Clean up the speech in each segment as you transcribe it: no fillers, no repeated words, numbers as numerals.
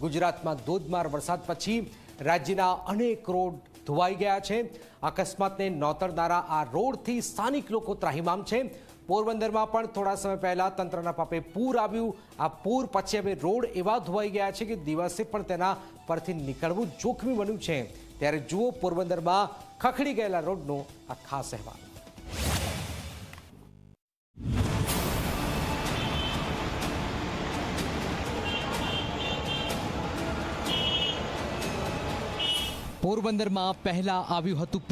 ગુજરાતમાં ધોધમાર વરસાદ પછી રાજ્યના અનેક રોડ ધોવાઈ ગયા છે। અકસ્માતને નોતરનારા આ રોડથી સ્થાનિક લોકો ત્રાહિમામ છે। પોરબંદરમાં પણ થોડા સમય પહેલા તંત્રના પાપે પૂર આવ્યું। આ પૂર પછી હવે રોડ એવા ધોવાઈ ગયા છે કે દિવસે પણ તેના પરથી નીકળવું જોખમી બન્યું છે। ત્યારે જુઓ પોરબંદરમાં ખખડી ગયેલા રોડનો આ ખાસ અહેવાલ। પોરબંદરમાં પહેલા આવ્યું હતું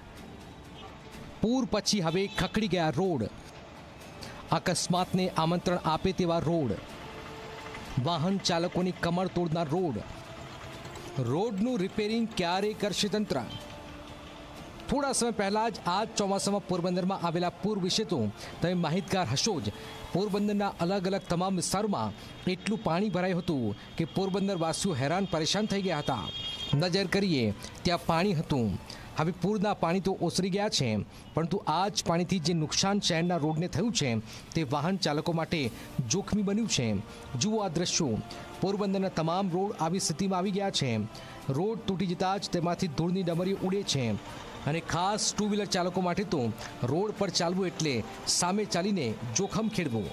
પૂર પછી હવે ખખડી ગયા રોડ। અકસ્માતને આમંત્રણ આપે તેવા રોડ, વાહન ચાલકોની કમર તોડનાર રોડનું રિપેરિંગ ક્યારે કરશે તંત્ર? થોડા સમય પહેલા જ આ ચોમાસામાં પોરબંદરમાં આવેલા પૂર વિશે તો તમે માહિતગાર હશો જ। પોરબંદરના અલગ અલગ તમામ વિસ્તારોમાં એટલું પાણી ભરાયું હતું કે પોરબંદર વાસીઓ હેરાન પરેશાન થઈ ગયા હતા। નજર કરીએ ત્યાં પાણી હતું। હવે પૂરના પાણી તો ઓસરી ગયા છે, પરંતુ આ જ પાણીથી જે નુકસાન શહેરના રોડને થયું છે તે વાહન ચાલકો માટે જોખમી બન્યું છે। જુઓ આ દ્રશ્યો। પોરબંદરના તમામ રોડ આવી સ્થિતિમાં આવી ગયા છે। રોડ તૂટી જતાં જ તેમાંથી ધૂળની ડમરીઓ ઉડે છે અને ખાસ ટુ વ્હીલર ચાલકો માટે તો રોડ પર ચાલવું એટલે સામે ચાલીને જોખમ ખેડવું।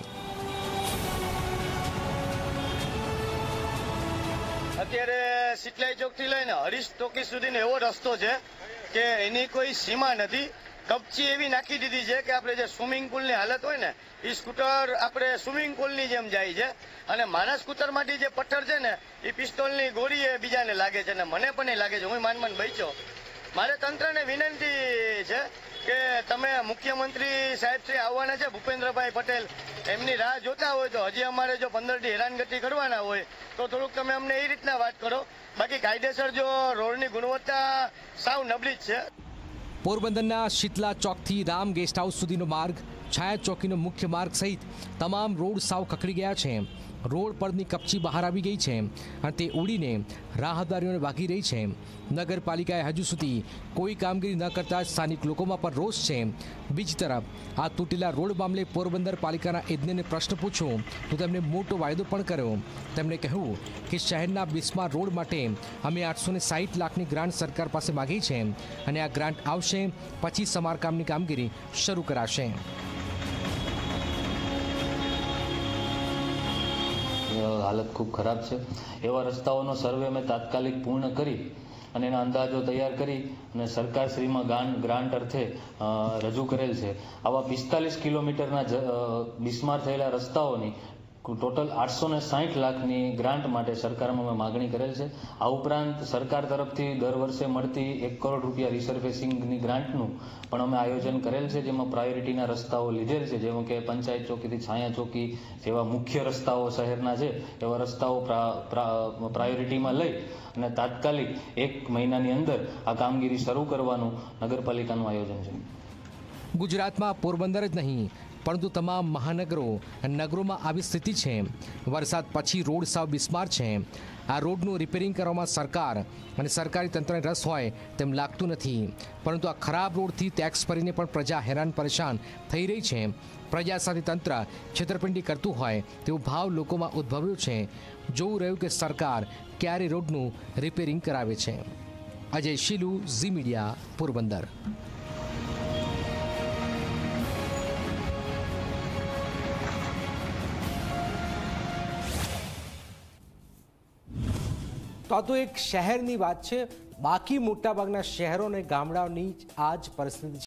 અત્યારે સિટલાઈ ચોકથી લઈને હરીશ ચોકી સુધીનો એવો રસ્તો છે કે એની કોઈ સીમા નથી। કપચી એવી નાખી દીધી છે કે આપણે જે સ્વિમિંગ પુલની હાલત હોય ને એ સ્કૂટર આપણે સ્વિમિંગ પુલની જેમ જાય છે અને મારા સ્કૂટરમાંથી જે પથ્થર છે ને એ પિસ્તોલની ગોળી એ બીજાને લાગે છે અને મને પણ લાગે છે। હું માન બચ્યો। મારે તંત્રને વિનંતી છે કે તમે મુખ્યમંત્રી સાહેબ શ્રી આવવાના છે ભૂપેન્દ્રભાઈ પટેલ, એમની રાહ જોતા હોય તો હજી અમારે જો 15 દી હેરાનગતિ કરવાના હોય તો થોડુંક તમે અમને એ રીતના વાત કરો। બાકી કાયદેસર જો રોડની ગુણવત્તા સાવ નબળી જ છે। પોરબંદરના શીતલા ચોકથી રામ ગેસ્ટ હાઉસ સુધીનો માર્ગ, છાયા ચોકીનો મુખ્ય માર્ગ સહિત તમામ રોડ સાવ ખખડી ગયા છે। રોડ પરની કપચી બહાર આવી ગઈ છે અને તે ઉડીને રાહદારીઓને વાગી રહી છે। નગરપાલિકાએ હજુ સુધી કોઈ કામગીરી ન કરતા સ્થાનિક લોકોમાં પણ રોષ છે। બીજી તરફ આ તૂટેલા રોડ મામલે પોરબંદર પાલિકાના ઇજનેરને પ્રશ્ન પૂછ્યો તો તેમણે મોટો વાયદો પણ કર્યો। તેમણે કહ્યું કે શહેરના બિસ્માર રોડ માટે અમે 860 લાખની ગ્રાન્ટ સરકાર પાસે માગી છે અને આ ગ્રાન્ટ આવશે પછી સમારકામની કામગીરી શરૂ કરાશે। હાલત ખૂબ ખરાબ છે। એવા રસ્તાઓનો સર્વે અમે તાત્કાલિક પૂર્ણ કરી અને એના અંદાજો તૈયાર કરી અને સરકારશ્રીમાં ગ્રાન્ટ અર્થે રજૂ કરેલ છે। આવા 45 કિલોમીટરના બિસ્માર થયેલા રસ્તાઓની ટોટલ 860 લાખની ગ્રાન્ટ માટે સરકારમાં અમે માગણી કરેલ છે। આ ઉપરાંત સરકાર તરફથી દર વર્ષે મળતી 1 કરોડ રૂપિયા રિસર્ફેસિંગની ગ્રાન્ટનું પણ અમે આયોજન કરેલ છે, જેમાં પ્રાયોરિટીના રસ્તાઓ લીધેલ છે, જેમાં કે પંચાયત ચોકીથી છાયા ચોકી જેવા મુખ્ય રસ્તાઓ શહેરના છે એવા રસ્તાઓ પ્રાયોરિટીમાં લઈ અને તાત્કાલિક 1 મહિનાની અંદર આ કામગીરી શરૂ કરવાનું નગરપાલિકાનું આયોજન છે। ગુજરાતમાં પોરબંદર જ નહીં પરંતુ તમામ મહાનગરો અને નગરોમાં આવી સ્થિતિ છે। વરસાદ પછી રોડ સાવ બિસ્માર છે। આ રોડનું રિપેરિંગ કરવામાં સરકાર અને સરકારી તંત્રને રસ હોય તેમ લાગતું નથી, પરંતુ આ ખરાબ રોડથી ટેક્સ ભરીને પણ પ્રજા હેરાન પરેશાન થઈ રહી છે। પ્રજા સાથે તંત્ર છેતરપિંડી કરતું હોય તેવો ભાવ લોકોમાં ઉદ્ભવ્યો છે। જોવું રહ્યું કે સરકાર ક્યારે રોડનું રિપેરિંગ કરાવે છે। Ajay Shilu, Zee media, Porbandar. તો આ તો એક શહેરની વાત છે, બાકી મોટાભાગના શહેરો અને ગામડાઓની આ જ પરિસ્થિતિ છે।